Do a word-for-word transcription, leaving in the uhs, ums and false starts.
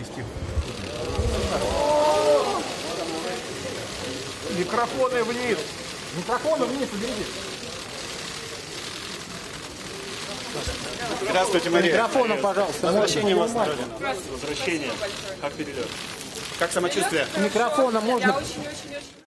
вести. Микрофоны вниз. Микрофоны вниз, уберите. Здравствуйте, Мария. Микрофоном, пожалуйста. Возвращение вас на родину. Возвращение. Как перелет? Как самочувствие? Микрофоном можно.